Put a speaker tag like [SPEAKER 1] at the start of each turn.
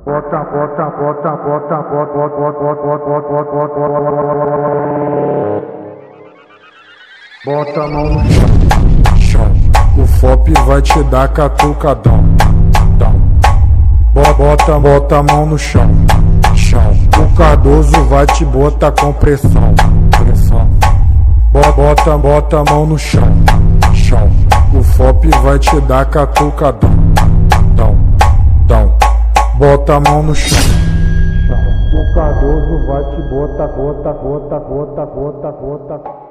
[SPEAKER 1] Bota, bota, bota, bota, bota, bota, bota, bota, bota, bota a mão no chão. O FOP vai te dar catucadão. Bota a mão no chão. O Cardoso vai te botar com pressão. Bota a mão no chão. O FOP vai te dar catucadão. Bota a mão no chão. O Cardoso vai te botar,